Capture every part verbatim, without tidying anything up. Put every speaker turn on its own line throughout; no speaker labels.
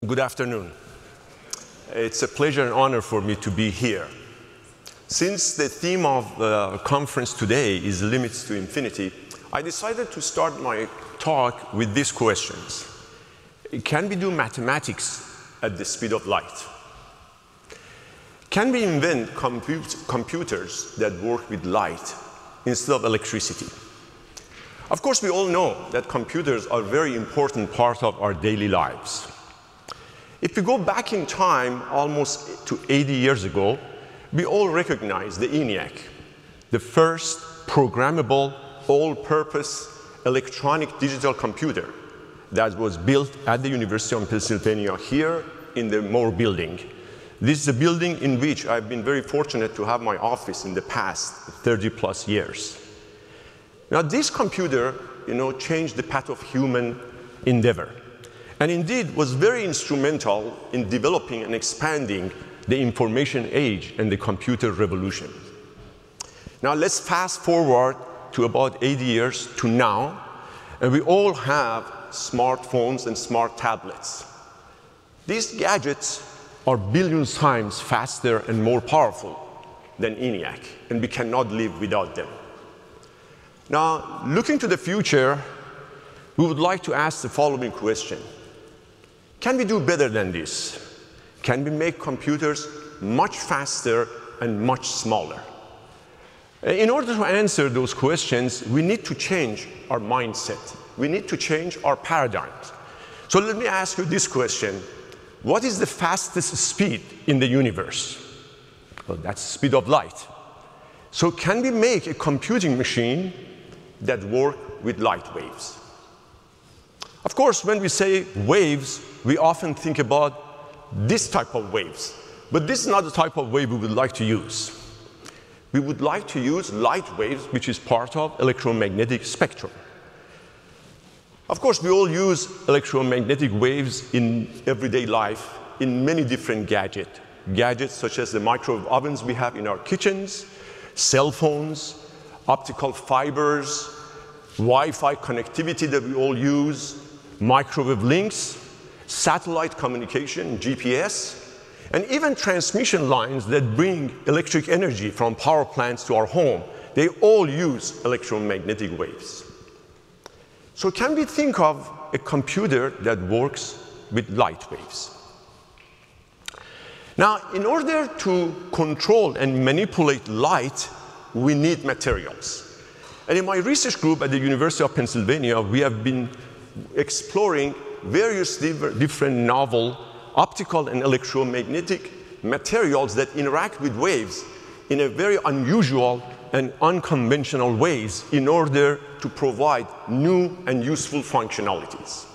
Good afternoon. It's a pleasure and honor for me to be here. Since the theme of the conference today is limits to infinity, I decided to start my talk with these questions. Can we do mathematics at the speed of light? Can we invent comput computers that work with light instead of electricity? Of course, we all know that computers are a very important part of our daily lives. If we go back in time almost to eighty years ago, we all recognize the ENIAC, the first programmable, all-purpose electronic digital computer that was built at the University of Pennsylvania here in the Moore building. This is a building in which I've been very fortunate to have my office in the past thirty plus years. Now, this computer, you know, changed the path of human endeavor, and indeed was very instrumental in developing and expanding the information age and the computer revolution. Now, let's fast forward to about eighty years to now, and we all have smartphones and smart tablets. These gadgets are billions times faster and more powerful than ENIAC, and we cannot live without them. Now, looking to the future, we would like to ask the following question. Can we do better than this? Can we make computers much faster and much smaller? In order to answer those questions, we need to change our mindset. We need to change our paradigms. So let me ask you this question. What is the fastest speed in the universe? Well, that's the speed of light. So can we make a computing machine that works with light waves? Of course, when we say waves, we often think about this type of waves. But this is not the type of wave we would like to use. We would like to use light waves, which is part of electromagnetic spectrum. Of course, we all use electromagnetic waves in everyday life in many different gadgets. Gadgets such as the microwave ovens we have in our kitchens, cell phones, optical fibers, Wi-Fi connectivity that we all use, microwave links, satellite communication, G P S, and even transmission lines that bring electric energy from power plants to our home. They all use electromagnetic waves. So can we think of a computer that works with light waves? Now, in order to control and manipulate light, we need materials. And in my research group at the University of Pennsylvania, we have been exploring various different novel optical and electromagnetic materials that interact with waves in a very unusual and unconventional ways in order to provide new and useful functionalities.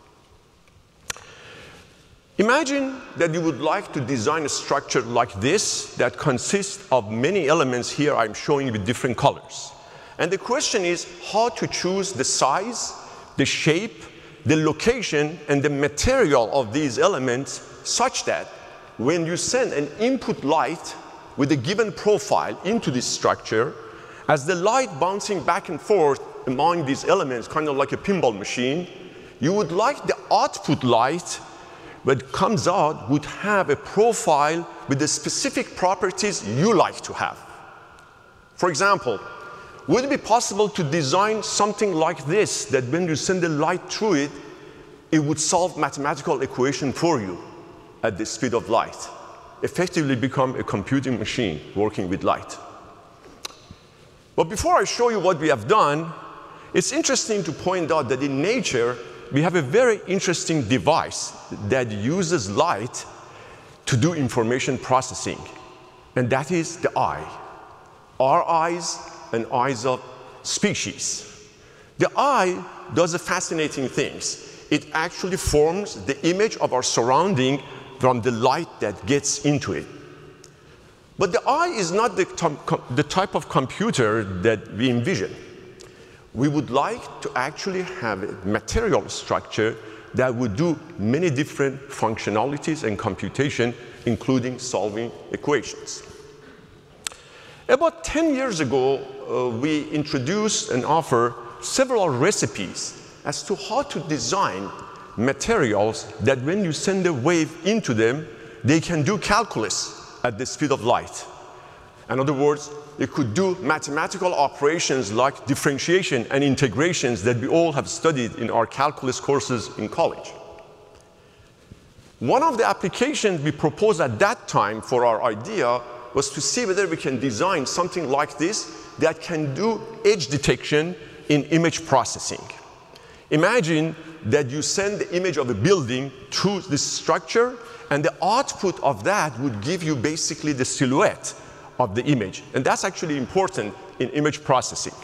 Imagine that you would like to design a structure like this that consists of many elements here I'm showing you with different colors. And the question is how to choose the size, the shape, the location, and the material of these elements such that when you send an input light with a given profile into this structure, as the light bouncing back and forth among these elements, kind of like a pinball machine, you would like the output light that comes out would have a profile with the specific properties you like to have. For example, would it be possible to design something like this, that when you send the light through it, it would solve mathematical equation for you at the speed of light, effectively become a computing machine working with light? But before I show you what we have done, it's interesting to point out that in nature, we have a very interesting device that uses light to do information processing, and that is the eye. Our eyes and eyes of species. The eye does a fascinating things. It actually forms the image of our surrounding from the light that gets into it. But the eye is not the, the type of computer that we envision. We would like to actually have a material structure that would do many different functionalities and computation, including solving equations. About ten years ago, uh, we introduced and offered several recipes as to how to design materials that when you send a wave into them, they can do calculus at the speed of light. In other words, they could do mathematical operations like differentiation and integrations that we all have studied in our calculus courses in college. One of the applications we proposed at that time for our idea was to see whether we can design something like this that can do edge detection in image processing. Imagine that you send the image of a building to this structure, and the output of that would give you basically the silhouette of the image. And that's actually important in image processing.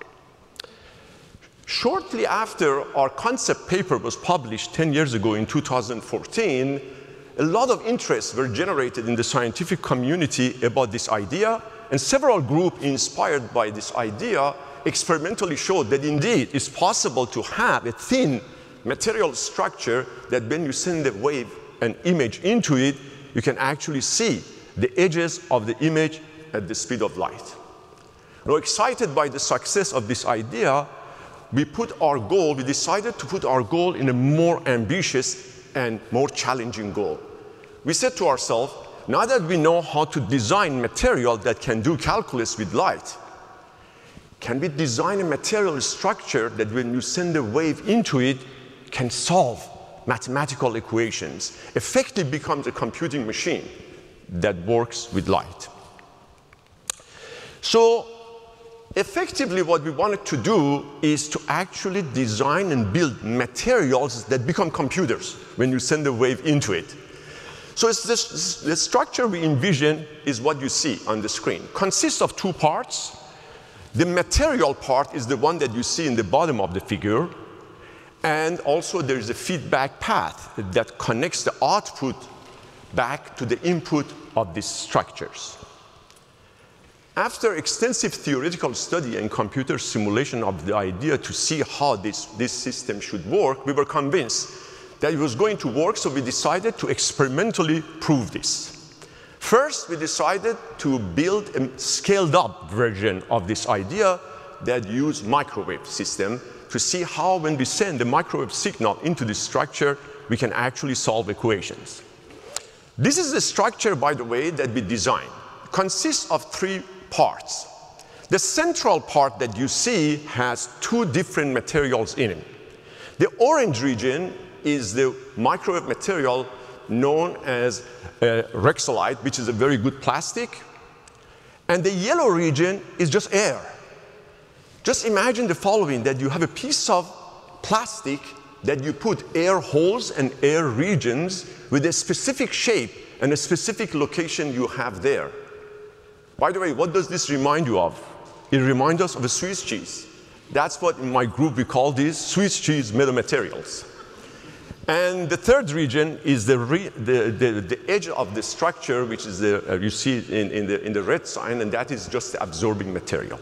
Shortly after our concept paper was published ten years ago in two thousand fourteen, a lot of interest were generated in the scientific community about this idea, and several groups inspired by this idea experimentally showed that indeed it's possible to have a thin material structure that when you send a wave, an image into it, you can actually see the edges of the image at the speed of light. Now, excited by the success of this idea, we put our goal, we decided to put our goal in a more ambitious and more challenging goal. We said to ourselves, now that we know how to design material that can do calculus with light, can we design a material structure that when you send a wave into it, can solve mathematical equations, effectively becomes a computing machine that works with light. So effectively what we wanted to do is to actually design and build materials that become computers when you send a wave into it. So it's this, the structure we envision is what you see on the screen. Consists of two parts. The material part is the one that you see in the bottom of the figure. And also there is a feedback path that connects the output back to the input of these structures. After extensive theoretical study and computer simulation of the idea to see how this, this system should work, we were convinced that it was going to work, so we decided to experimentally prove this. First, we decided to build a scaled-up version of this idea that used microwave system to see how when we send the microwave signal into this structure, we can actually solve equations. This is the structure, by the way, that we designed. It consists of three parts. The central part that you see has two different materials in it. The orange region is the microwave material known as uh, Rexolite, which is a very good plastic. And the yellow region is just air. Just imagine the following, that you have a piece of plastic that you put air holes and air regions with a specific shape and a specific location you have there. By the way, what does this remind you of? It reminds us of a Swiss cheese. That's what in my group we call these Swiss cheese metamaterials. And the third region is the, re, the, the, the edge of the structure, which is the, uh, you see in, in, the, in the red sign, and that is just the absorbing material.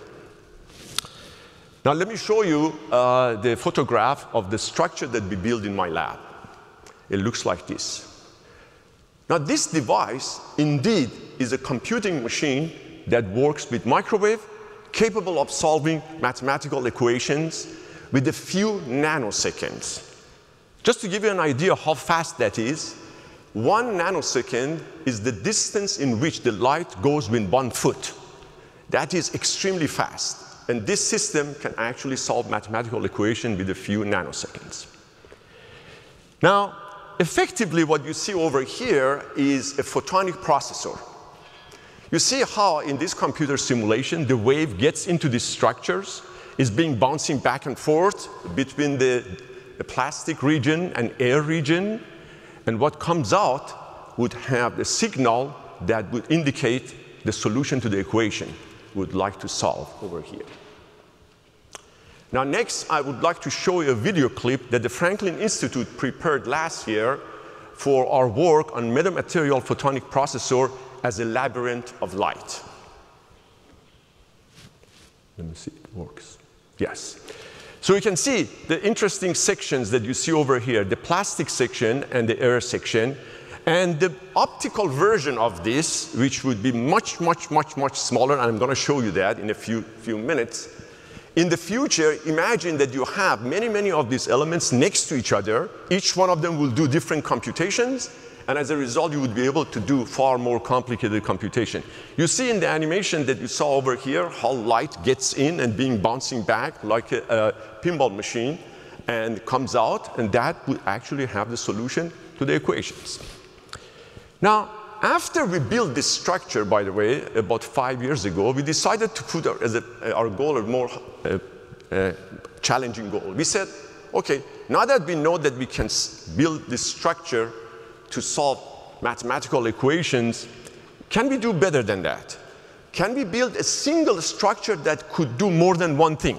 Now let me show you uh, the photograph of the structure that we built in my lab. It looks like this. Now this device indeed is a computing machine that works with microwave, capable of solving mathematical equations with a few nanoseconds. Just to give you an idea how fast that is, one nanosecond is the distance in which the light goes with one foot. That is extremely fast. And this system can actually solve mathematical equations with a few nanoseconds. Now, effectively, what you see over here is a photonic processor. You see how in this computer simulation, the wave gets into these structures, is being bouncing back and forth between the, the plastic region and air region, and what comes out would have a signal that would indicate the solution to the equation we would like to solve over here. Now next, I would like to show you a video clip that the Franklin Institute prepared last year for our work on metamaterial photonic processor as a labyrinth of light. Let me see if it works. Yes. So you can see the interesting sections that you see over here, the plastic section and the air section. And the optical version of this, which would be much, much, much, much smaller, and I'm going to show you that in a few, few minutes, In the future, imagine that you have many, many of these elements next to each other. Each one of them will do different computations, and as a result, you would be able to do far more complicated computation. You see in the animation that you saw over here how light gets in and being bouncing back like a, a pinball machine and comes out, and that would actually have the solution to the equations. Now, after we built this structure, by the way, about five years ago, we decided to put our, as a, our goal a more uh, uh, challenging goal. We said, okay, now that we know that we can build this structure to solve mathematical equations, can we do better than that? Can we build a single structure that could do more than one thing?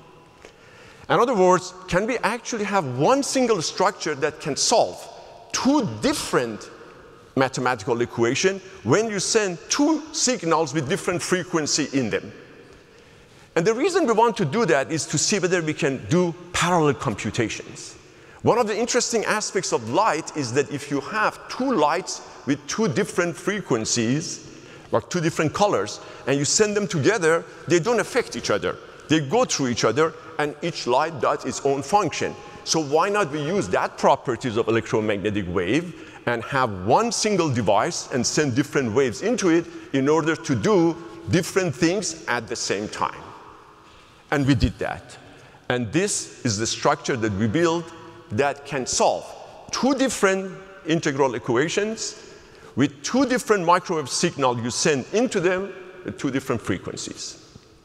In other words, can we actually have one single structure that can solve two different mathematical equations when you send two signals with different frequency in them? And the reason we want to do that is to see whether we can do parallel computations. One of the interesting aspects of light is that if you have two lights with two different frequencies, like two different colors, and you send them together, they don't affect each other. They go through each other, and each light does its own function. So why not we use that properties of electromagnetic wave and have one single device and send different waves into it in order to do different things at the same time? And we did that. And this is the structure that we built that can solve two different integral equations with two different microwave signals you send into them at two different frequencies.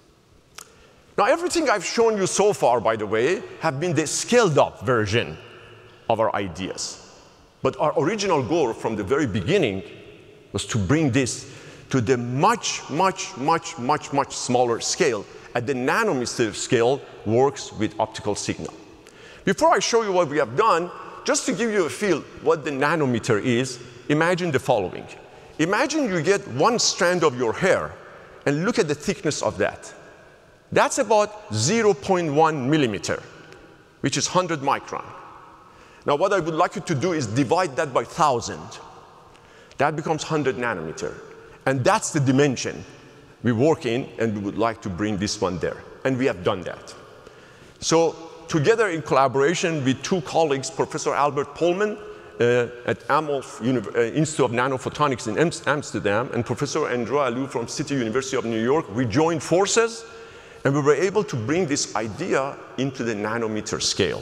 Now, everything I've shown you so far, by the way, have been the scaled-up version of our ideas. But our original goal from the very beginning was to bring this to the much, much, much, much, much smaller scale. At the nanometer scale, works with optical signal. Before I show you what we have done, just to give you a feel what the nanometer is, imagine the following. Imagine you get one strand of your hair and look at the thickness of that. That's about zero point one millimeter, which is one hundred micron. Now, what I would like you to do is divide that by one thousand. That becomes one hundred nanometer. And that's the dimension we work in, and we would like to bring this one there. And we have done that. So together in collaboration with two colleagues, Professor Albert Polman uh, at Amolf uh, Institute of Nanophotonics in Amsterdam, and Professor Andrew Alou from City University of New York, we joined forces, and we were able to bring this idea into the nanometer scale.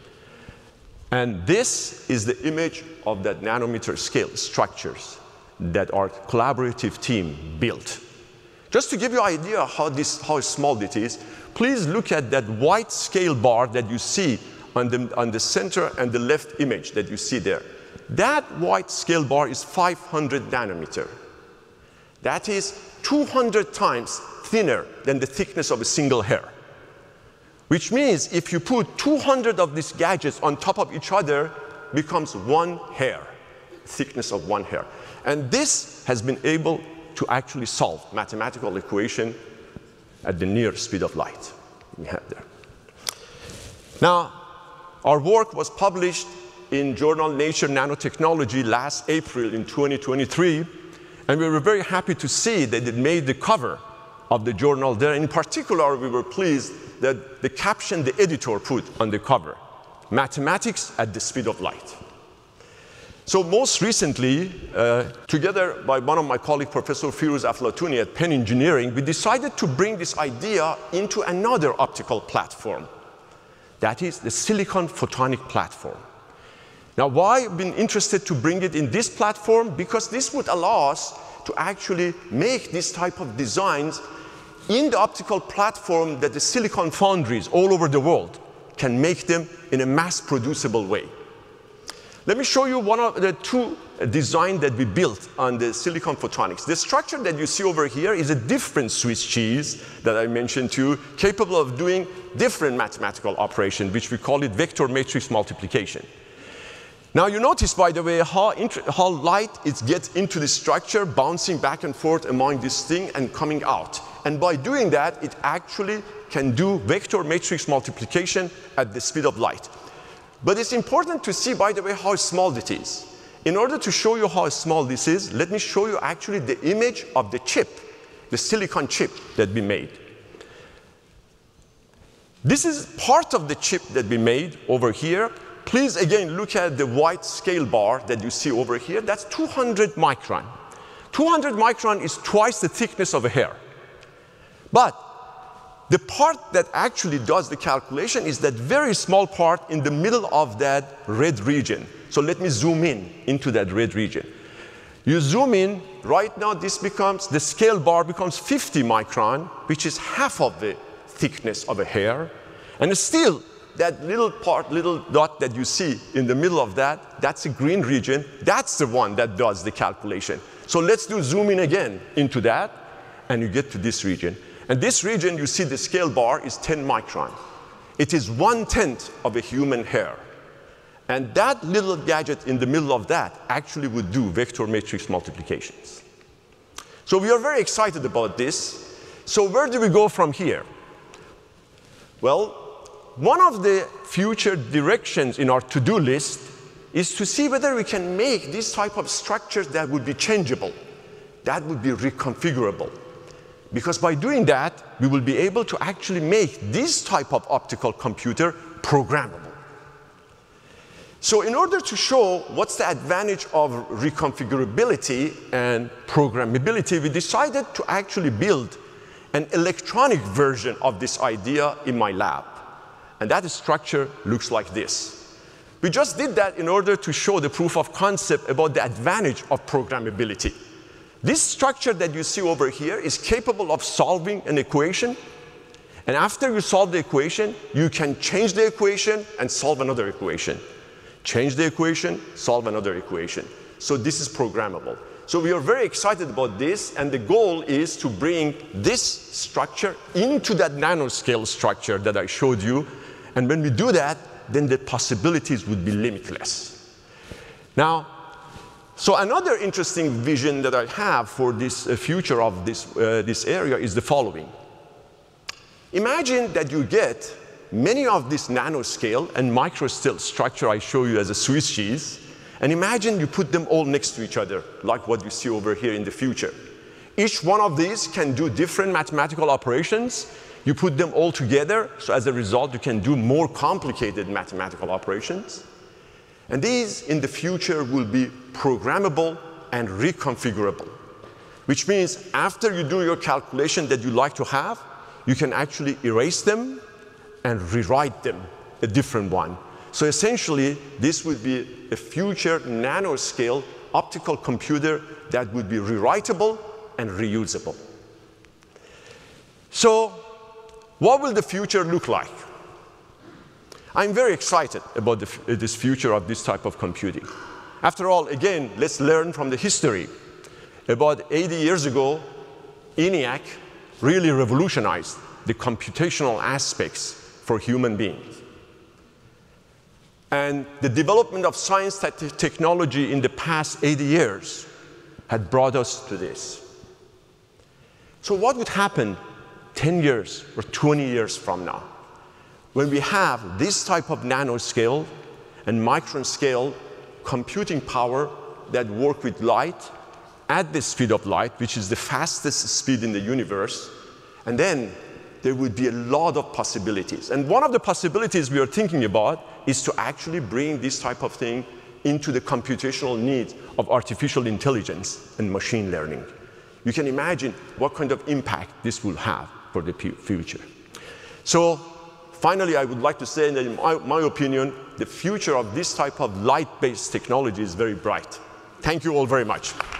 And this is the image of that nanometer scale structures that our collaborative team built. Just to give you an idea how, this, how small it is, please look at that white scale bar that you see on the, on the center and the left image that you see there. That white scale bar is five hundred nanometer. That is two hundred times thinner than the thickness of a single hair. Which means if you put two hundred of these gadgets on top of each other, becomes one hair, thickness of one hair. And this has been able to actually solve mathematical equation at the near speed of light we have there. Now, our work was published in journal Nature Nanotechnology last April in twenty twenty-three, and we were very happy to see that it made the cover of the journal there. In particular, we were pleased that the caption the editor put on the cover, mathematics at the speed of light. So most recently, uh, together by one of my colleagues, Professor Firuz Aflatooni at Penn Engineering, we decided to bring this idea into another optical platform. That is the silicon photonic platform. Now, why I've been interested to bring it in this platform? Because this would allow us to actually make this type of designs in the optical platform that the silicon foundries all over the world can make them in a mass-producible way. Let me show you one of the two designs that we built on the silicon photonics. The structure that you see over here is a different Swiss cheese that I mentioned to you, capable of doing different mathematical operations, which we call it vector matrix multiplication. Now, you notice, by the way, how, how light it gets into the structure, bouncing back and forth among this thing and coming out. And by doing that, it actually can do vector matrix multiplication at the speed of light. But it's important to see, by the way, how small it is. In order to show you how small this is, let me show you actually the image of the chip, the silicon chip that we made. This is part of the chip that we made over here. Please, again, look at the white scale bar that you see over here. That's two hundred micron. two hundred micron is twice the thickness of a hair. But the part that actually does the calculation is that very small part in the middle of that red region. So let me zoom in into that red region. You zoom in, right now this becomes, the scale bar becomes fifty micron, which is half of the thickness of a hair. And still, that little part, little dot that you see in the middle of that, that's a green region. That's the one that does the calculation. So let's do zoom in again into that, and you get to this region. And this region, you see the scale bar is ten micron. It is one-tenth of a human hair. And that little gadget in the middle of that actually would do vector matrix multiplications. So we are very excited about this. So where do we go from here? Well, one of the future directions in our to-do list is to see whether we can make these type of structures that would be changeable, that would be reconfigurable. Because by doing that, we will be able to actually make this type of optical computer programmable. So in order to show what's the advantage of reconfigurability and programmability, we decided to actually build an electronic version of this idea in my lab. And that structure looks like this. We just did that in order to show the proof of concept about the advantage of programmability. This structure that you see over here is capable of solving an equation. And after you solve the equation, you can change the equation and solve another equation. Change the equation, solve another equation. So this is programmable. So we are very excited about this, and the goal is to bring this structure into that nanoscale structure that I showed you. And when we do that, then the possibilities would be limitless. Now, so another interesting vision that I have for this uh, future of this, uh, this area is the following. Imagine that you get many of this nanoscale and microscale structure I show you as a Swiss cheese, and imagine you put them all next to each other, like what you see over here in the future. Each one of these can do different mathematical operations. You put them all together, so as a result, you can do more complicated mathematical operations. And these, in the future, will be programmable and reconfigurable, which means after you do your calculation that you like to have, you can actually erase them and rewrite them, a different one. So essentially, this would be a future nanoscale optical computer that would be rewritable and reusable. So what will the future look like? I'm very excited about the, this future of this type of computing. After all, again, let's learn from the history. About eighty years ago, ENIAC really revolutionized the computational aspects for human beings. And the development of science technology in the past eighty years had brought us to this. So what would happen ten years or twenty years from now, when we have this type of nanoscale and micron scale computing power that work with light at the speed of light, which is the fastest speed in the universe, and then there would be a lot of possibilities. And one of the possibilities we are thinking about is to actually bring this type of thing into the computational needs of artificial intelligence and machine learning. You can imagine what kind of impact this will have for the future. So finally, I would like to say that in my, my opinion, the future of this type of light-based technology is very bright. Thank you all very much.